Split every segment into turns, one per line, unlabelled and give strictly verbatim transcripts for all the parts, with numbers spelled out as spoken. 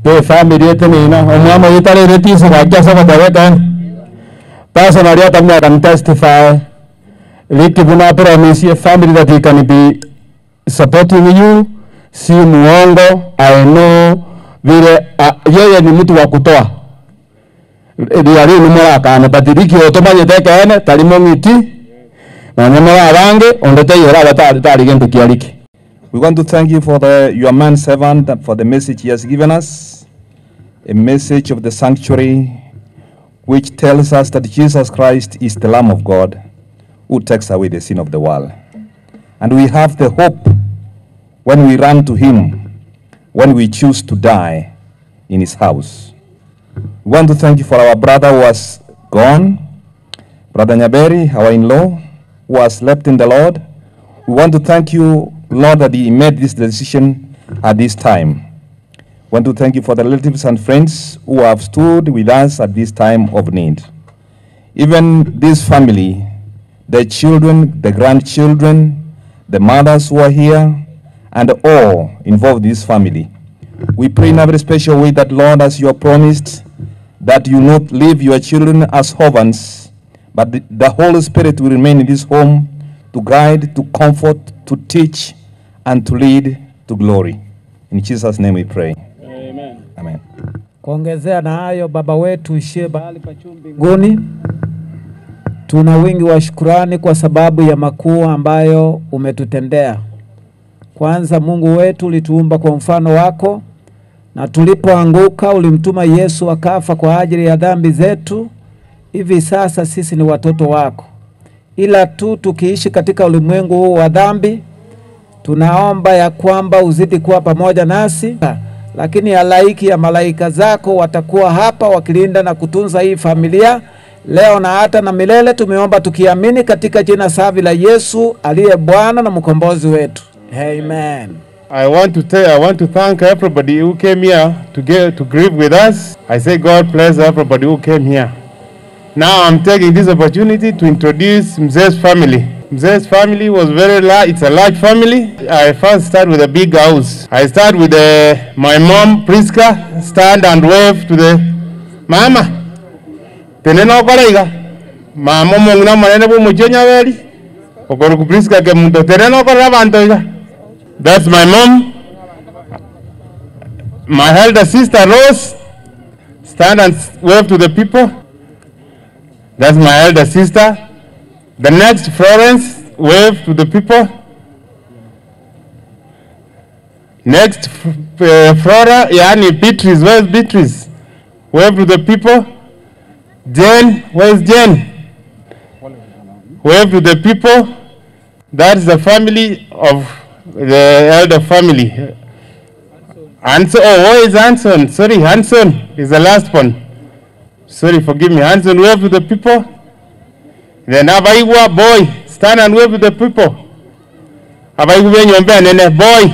pe family yetu ni na omama yitale reti sa kya sa dawetan personally atamna can testify Ricky Buna promise your family that he can be supporting you si muongo. I know vile yeye ni mtu wa kutoa ndiye ni mara kana badiriki otomaje tekene talimo miti na nyamara abange ondete yera batari tari gento kialiki.
We want to thank you for the your man servant for the message he has given us, a message of the sanctuary which tells us that Jesus Christ is the Lamb of God who takes away the sin of the world. And we have the hope when we run to him, when we choose to die in his house. We want to thank you for our brother who has gone, Brother Nyaberi, our in-law, who has left in the Lord. We want to thank you, Lord, that he made this decision at this time. We want to thank you for the relatives and friends who have stood with us at this time of need. Even this family, the children, the grandchildren, the mothers who are here, and all involved in this family. We pray in a very special way that, Lord, as you have promised, that you not leave your children as orphans, but the, the Holy Spirit will remain in this home to guide, to comfort, to teach, and to lead to glory. In Jesus' name we pray.
Amen.
Amen.
Kuongezea na hayo, Baba wetu uishie bahali pa juu mbinguni, tuna wingi wa shukrani kwa sababu ya makuu ambayo umetutendea. Kwanza, Mungu wetu, ulituumba kwa mfano wako, na tulipoanguka ulimtuma Yesu akafa kwa ajili ya dhambi zetu. Hivi sasa sisi ni watoto wako, ila tu tukiishi katika ulimwengu huu wa dhambi. Tunaomba ya kwamba uzidi kuwa pamoja nasi, lakini halaiki ya malaika zako watakuwa hapa wakilinda na kutunza hii familia leo na hata na milele. Tumeomba tukiamini katika jina safi la Yesu aliye Bwana na mkombozi wetu. Amen.
I want to tell, I want to thank everybody who came here to get to grieve with us. I say God bless everybody who came here. Now I'm taking this opportunity to introduce Mzee's family. Mzee's family was very large. It's a large family. I first start with a big house. I start with uh, my mom, Priska. Stand and wave to the mama. Teneno koreiga. Mama mongna manene bu muchenya veri. Okoro ku Priska ke mundo teneno korra bantoiga. That's my mom. My elder sister Rose. Stand and wave to the people. That's my elder sister. The next, Florence, wave to the people. Next, uh, Flora, yani Beatrice, where's Beatrice? Wave to the people. Jane, where's Jane? Wave to the people. That's the family of the elder family. Anson, oh, where is Anson? Sorry, Hanson is the last one. Sorry, forgive me. Hanson, wave to the people. Then Abaiwa, boy, stand and wave to the people. Abaiwa nyombe nene, boy.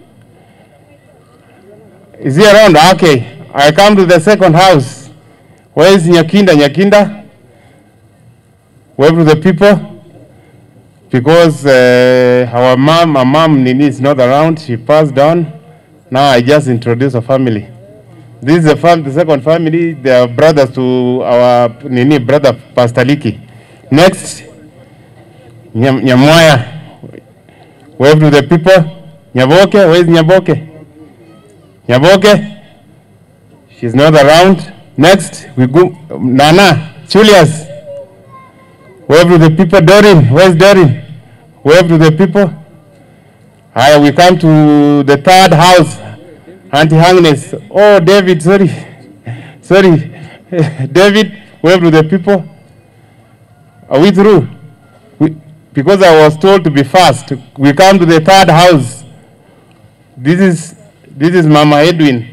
Is he around? Okay. I come to the second house. Where is Nyakinda? Nyakinda? Wave to the people. Because uh, our mom, my mom Nini is not around. She passed on. Now I just introduce a family. This is the, fam the second family. They are brothers to our Nini brother, Pastor Liki. Next, Nyam Nyamoya. Wave to the people. Nyaboke, where is Nyaboke? Nyaboke? She's not around. Next, we go, Nana, Julius. Wave to the people. Dorin, where's Dorin? Wave to the people. Hi, we come to the third house. Auntie Agnes. Oh, David, sorry. Sorry. David, wave to the people. Are we through? We, because I was told to be fast. We come to the third house. This is this is Mama Edwin.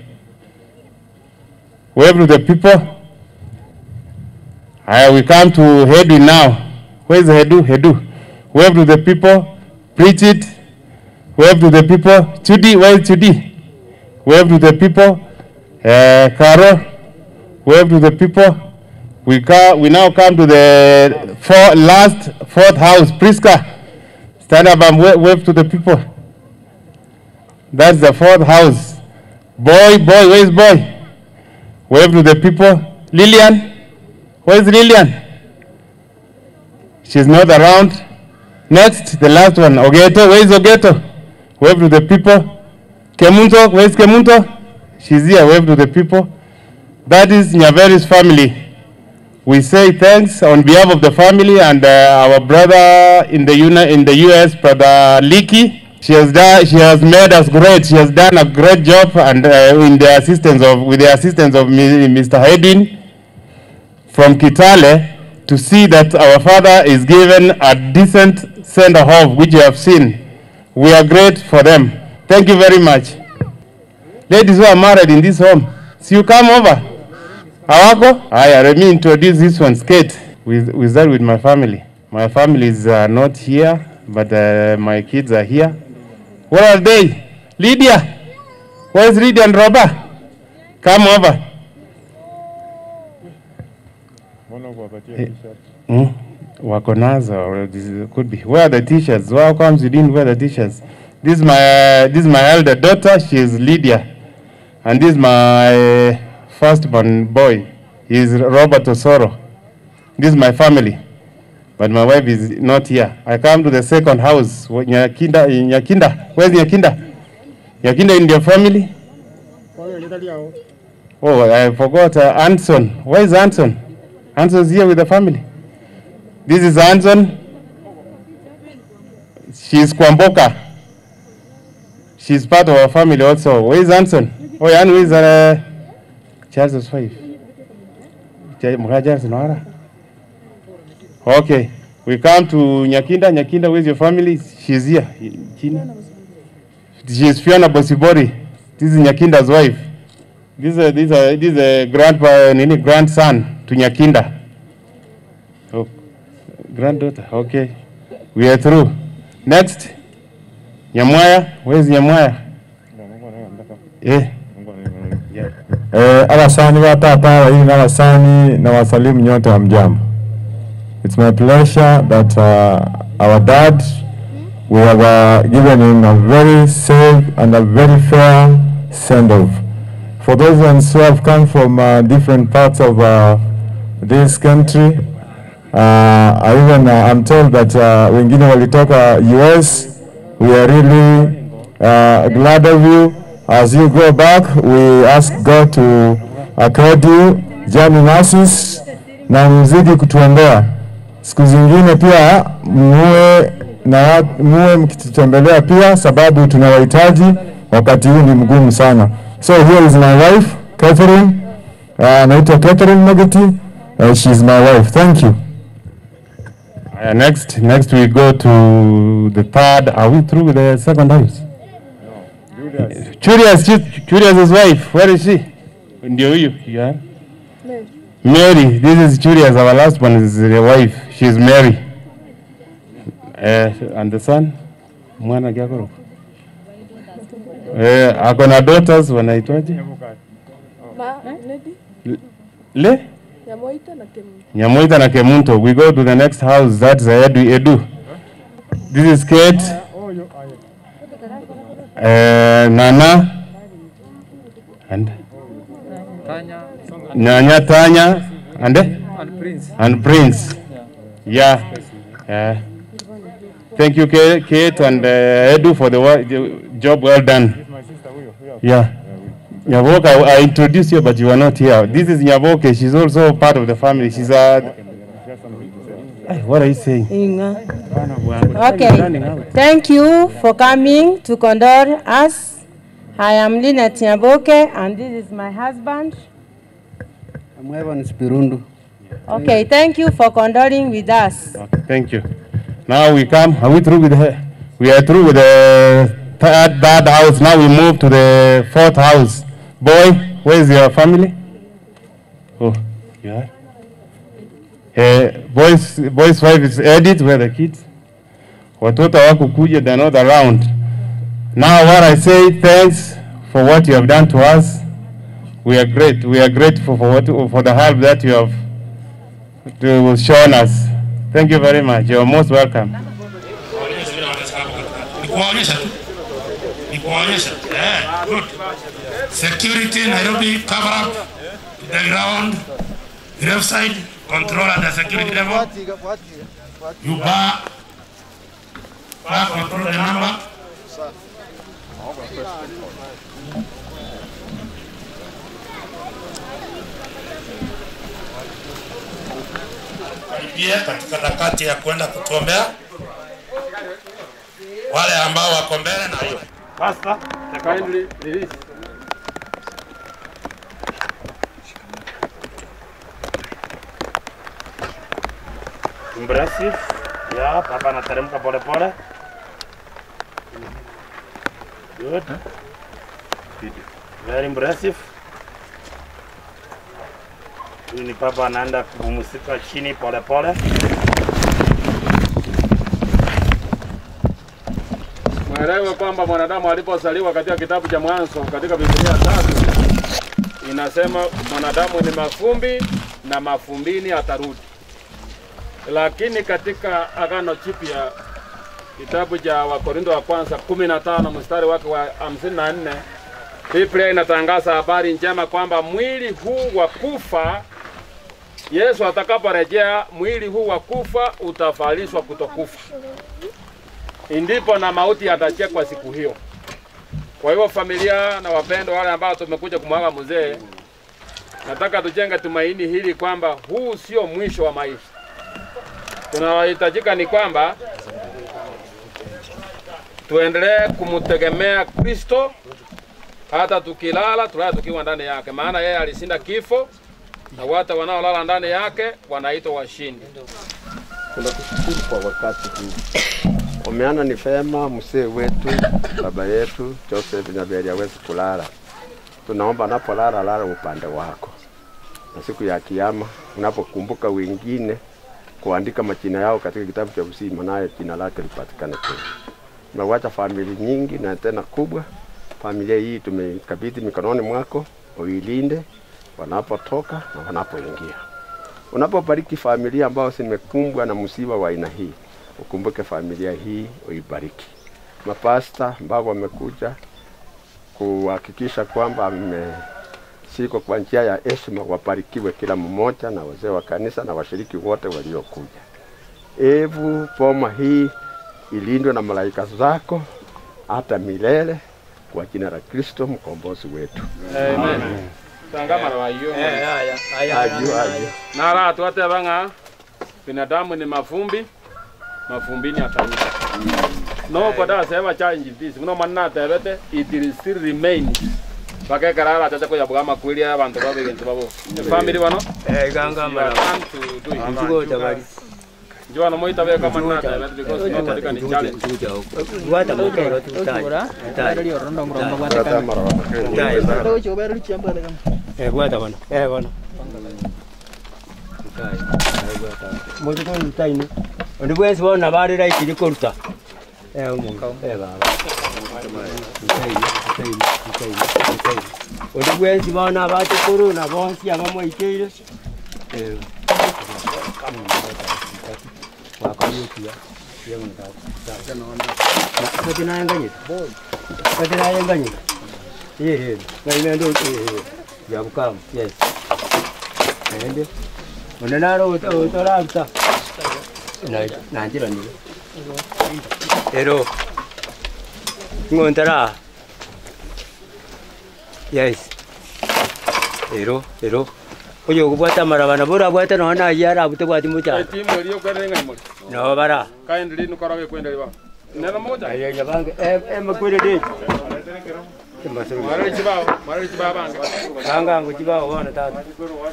Wave to the people. Right, we come to Edwin now. Where's Hedu? Hedu. Wave to the people. Preach it. Wave to the people. Chudi, where's Chudi? Wave to the people. Uh, Caro. Wave to the people. We, ca we now come to the four, last, fourth house, Priska. Stand up and wave, wave to the people. That's the fourth house. Boy, boy, where is boy? Wave to the people. Lillian, where is Lillian? She's not around. Next, the last one, Ogeto, where is Ogeto? Wave to the people. Kemunto, where is Kemunto? She's here, wave to the people. That is Nyaveri's family. We say thanks on behalf of the family and uh, our brother in the uni in the U S, brother Liki. She has done. She has made us great. She has done a great job, and uh, in the assistance of with the assistance of Mister Hedin from Kitale, to see that our father is given a decent send-off, which you have seen. We are great for them. Thank you very much. Ladies who are married in this home, so you come over. Awako? Aya, let me introduce this one, Kate. We, we start with my family. My family is uh, not here, but uh, my kids are here. Where are they? Lydia? Where's Lydia and Robert? Come over. Hey. Hmm? Wako nazo, or this could be. Where are the t-shirts? How comes you didn't wear the t-shirts? This is my, uh, this is my elder daughter. She is Lydia. And this is my firstborn boy. He is Robert Osoro. This is my family. But my wife is not here. I come to the second house. Nyakinda, Nyakinda. Where's Nyakinda? Nyakinda in your family? Oh, I forgot uh, Anson. Where is Anson? Anson's here with the family. This is Anson. She's Kwamboka. She's part of our family also. Where is Anson? Oh, and who is uh, Charles' wife? Okay, we come to Nyakinda. Nyakinda, where's your family? She's here. She's Fiona Bosibori. This is Nyakinda's wife. This is a, this is a, this is a grandpa, nini, grandson to Nyakinda. Oh, granddaughter. Okay, we are through. Next, Nyamwaya. Where's Nyamwaya? Eh. Yeah.
Eh, abasani wa tata wa na wasani na wasalimu nyote wa mjambo. It's my pleasure that uh, our dad, we have uh, given him a very safe and a very fair send-off. For those ones who have come from uh, different parts of uh, this country, uh, I even uh, I'm told that uh, wengine walitoka U S. We are really uh, glad of you. As you go back, we ask God to accord you journey mercies na mzidi kutuombea. Siku zingine pia muwe na muwe mkitutembelea pia, sababu tunawahitaji wakati huu ni mgumu sana. So here is my wife, Catherine. Uh, naitwa Catherine Magati. Uh, she's my wife. Thank you.
Uh, next, next we go to the third. Are we through with the second house? No. Julius. Julius, Julius's wife. Where is she? Ndio huyu. Yeah. Mary. Mary. This is Julius. Our last one is the wife. She's Mary. Uh, and the son? Mwana Gyakoro. Eh, ako na daughters wanaitwaje?
Ma, Lady.
Le?
Nyamoita na Kemunto.
Nyamoita na Kemunto. We go to the next house. That's Edu. Edu. This is Kate. Uh, Nana. And?
Tanya.
Nyanya, Tanya. And?
And Prince.
And Prince. Yeah. Yeah. Thank you, Kate and uh, Edu, for the, work, the job well done. Yeah. Nyaboke, I, I introduced you, but you were not here. This is Nyaboke. She's also part of the family. She's a... What are you saying?
Inga. Okay. Thank you for coming to condole us. I am Lynette Nyaboke, and this is my husband.
I'm Evan Spirundu.
Okay, thank you for condoling with us.
Okay, thank you. Now we come. Are we through with the? We are through with the third, third house. Now we move to the fourth house. Boy, where is your family? Oh, yeah. Uh, boy's boy's wife is Edith. Where are the kids? Watoto wako kuja, they're not around. Now what I say, thanks for what you have done to us. We are great. We are grateful for what for the help that you have to shown us. Thank you very much. You're most welcome.
kuonyesha. Eh, good. Security Nairobi, cover up the ground, left side, control at the security level. You bar, bar control the number. Karibia katika harakati ya kwenda kutuombea wale ambao wako mbele na hiyo. Pastor, kindly release. Impressive. Ya, papa anateremka pole pole. Good. Very impressive. Huyu ni papa anaenda kupumzika chini pole pole.
Mwelewe kwamba mwanadamu alipozaliwa katika kitabu cha Mwanzo katika Biblia tatu inasema mwanadamu ni mafumbi na mafumbini atarudi. Lakini katika Agano Jipya kitabu cha Wakorintho wa kwanza kumi na tano mstari wake wa hamsini na nne Biblia inatangaza habari njema kwamba mwili huu wa kufa Yesu atakaporejea mwili huu wa kufa utavalishwa kutokufa. Ndipo na mauti yatachekwa siku hiyo. Kwa hiyo familia na wapendo wale ambao tumekuja kumwaga mzee, nataka tujenge tumaini hili kwamba huu sio mwisho wa maisha. Tunahitajika ni kwamba tuendelee kumtegemea Kristo hata tukilala, tulale tukiwa ndani yake, maana yeye alishinda kifo na watu wanaolala ndani yake wanaitwa washindi.
Tunakushukuru kwa wakati huu. Umeana ni fema mzee wetu, baba yetu Joseph Nyaberi hawezi kulala. Tunaomba anapolala lala upande wako. Na siku ya kiyama unapokumbuka wengine kuandika majina yao katika kitabu cha uzima, naye jina lake lipatikane tena. Tumewacha familia nyingi na tena kubwa. Familia hii tumekabidhi mikononi mwako, uilinde wanapotoka na wanapoingia. Unapobariki familia ambao zimekumbwa na msiba wa aina hii, ukumbuke familia hii, uibariki. Mapasta ambao wamekuja kuhakikisha kwamba mmeshikwa kwa njia ya heshima, wabarikiwe kila mmoja, na wazee wa kanisa na washiriki wote waliokuja. Evu boma hii ilindwe na malaika zako hata milele, kwa jina la Kristo mkombozi wetu.
Amen. Tangama na wayo.
Eh, haya, haya. Ayo, ayo.
Na ra tuate banga binadamu ni mafumbi, mafumbini atarudi. No pada sema change this. Mno manna tebete it will still remain. Baka karara tata ko yabugama kwili abantu babe gentu babo. Family bano?
Eh ganga mara. Njugo tabari.
Njua no moita be kama na tebete because no katika ni challenge.
Wata mukero tutai. Tutai rondo ngomba wata kama. Tutai bana. Ndo chobero chamba kama. Eh wata bana. Eh bana. Tutai. Moto ko tutai ni. Ndi bwezi bona bari ra ikiri koruta. Eh umunga. Eh baba. Tutai. Tutai. Tutai. Tutai. Ndi bwezi bona bati korona bonsi abamwe ikire. Eh. Wakamyokia yangu ndio naona kati na yanganye boy kati na yanganye eh na ile ndio eh ya bukam yes ende onanaro utorabta na na ndira ni ero ngontara yes ero ero oyo kubwata marabana bora bwata naona yara bute bwati mucha
timu iliyo kwenda ngai moli
no bara
kindly nukoroge kwenda ba neno moja
ayo nyabange eh eh makwere de
mara chibao mara chibao banga
banga ngo chibao bwana tata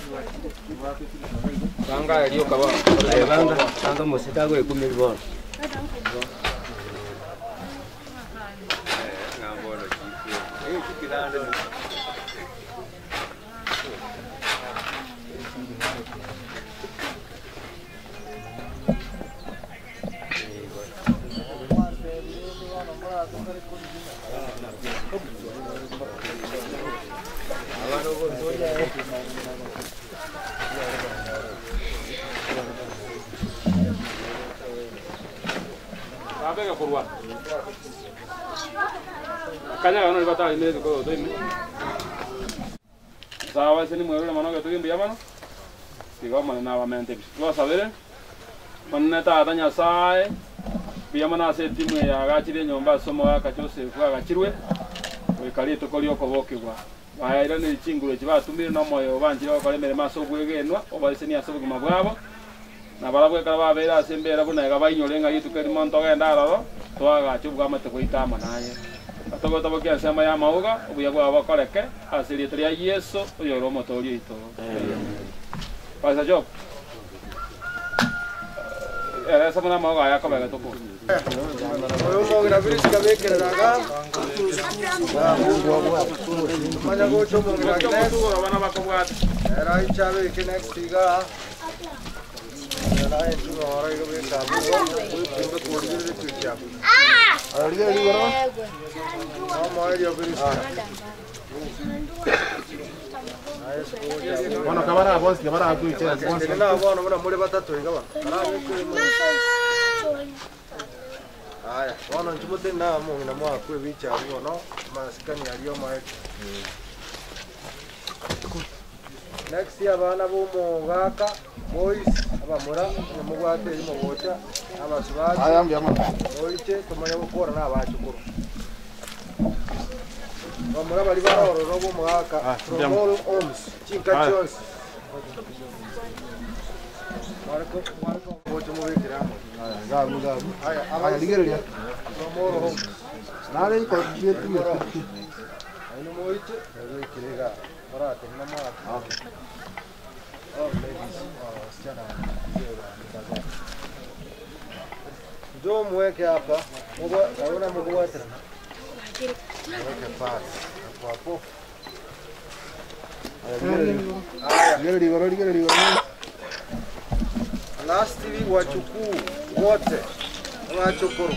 banga iliyo kawa
ayo banga banga mosita go ikumi bwana ngambolo chipi eh chikilanda
Abega kurwa.
kanya gano libata ine ko to ime sawa sini mwero mano ga to imbi yamano tigo mane na wamente twa sabere manne ta tanya sai biyamana se timu ya gachire nyomba somo ga Joseph ga gachirwe wikali to kolio ko bokigwa baira ni chingure chiba tumire no moyo banjira ko lemere maso bwegenwa obaiseni asobuga mabwabo na barabwe kala babera asembera buna ga bayinyolenga yitu keri monto ga ndaro twaga chubwa mate kuitama naye atogo tobo kia sema ya mauga ubuya bwa bakoreke asiri tria Yesu uyo romo tori ito pasa job era sama na mauga ya kabega toko oyo mo gra biris ka be kera daga manya go chomo gra next bana bakobwa era ichabe ke next iga era itu ora iga be kabu ko ko dire tuchya ah ari ari goro no mo ari biris
Bueno, cámara, vos, cámara, tú y che.
No, bueno, bueno, muri batatu ingaba. Aya, wana njumute na mu na mwa kwe bicha ariyo no, masikani ariyo mae. Next year bana bo mu gaka boys abamura ne mu gwate mu bocha abasubati. Aya mbyama. Oiche tumanya gukora na abachukuru. Bamura bali baroro robo mu gaka. From all homes, chinka chos. Marco, Marco, bocha mu bekira. Gabu gabu. Aya, aya ligeria. From all homes. Nare ko bietu me. Aino mo oiche, ebe kirega. Para tenna ma. Okay. Oh, ladies. Oh, wasichana. Ndio mweke hapa. Mungu aona Mungu wote. Mweke pasi. Hapo hapo. Aya, gari gari gari gari. Last week wachukuu wote wachokoro.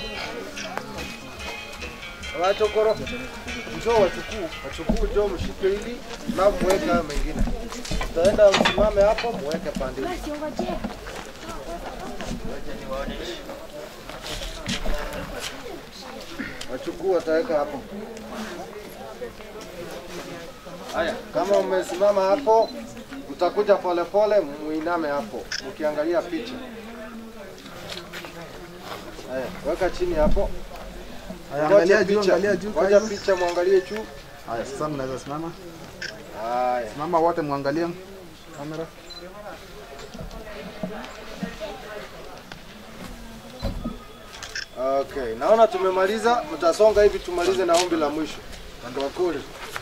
Wachokoro. Njoo wachukuu, wachukuu njoo mshike hili na mweke haya mengine. Taenda usimame hapo mweke pande hili. Wachukuu wataweka hapo. Haya, kama umesimama hapo utakuja pole pole muiname hapo ukiangalia picha. Haya, weka chini hapo. Haya, angalia juu, angalia juu. Ngoja picha muangalie juu.
Haya, sasa mnaweza simama.
Haya.
Simama wote muangalie kamera.
Okay, naona tumemaliza, mtasonga hivi tumalize na ombi la mwisho. Ndio kule.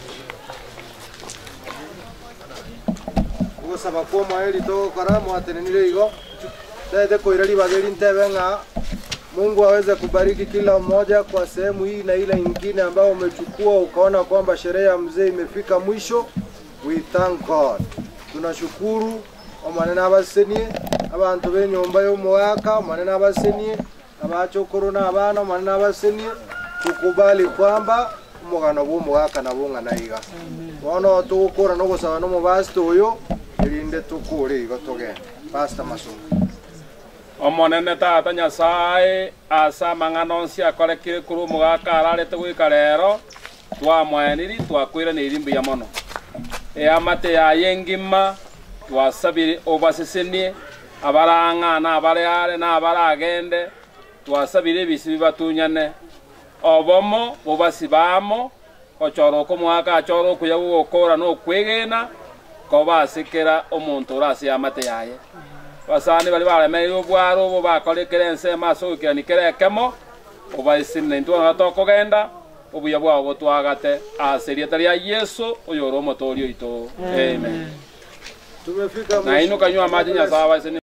Ugo sabako maeli to karamu atenenile igo. Dede koirali bageli ntebe nga Mungu aweze kubariki kila mmoja kwa sehemu hii na ile nyingine ambayo umechukua ukaona kwamba sherehe ya mzee imefika mwisho. We thank God. Tunashukuru omanena abasenie abantu benyomba yo mwaka omanena abasenie abachokoro na abana omanena abasenie tukubali kwamba umugano bw'umwaka na bunga nayiga. Wono tukukora no gusaba no mubasto uyo irinde tukure igo togenda. Pastor Masungu. Omonene tata Nyasaye asa mang'anonsi akorekire kuru mugaka ararete gwika rero twamweniri twakwira ni irimbi ya mono e amate ya yengima twasabire obasesenie abarang'ana abareare na abaragende twasabire bisi batunyane obomo bobasibamo ochoro ko mwaka achoro kuya gukora no kwegena ko basikira omuntu urasi amate yaye basani bali balemeire obwaro bo bakorekere ense maso kianikere kemo obaisine ntwa atokogenda obuya bwabo botwagate aserieta ya Yesu oyo romo torio ito amen tumefika na ino kanywa maji Nyasaye.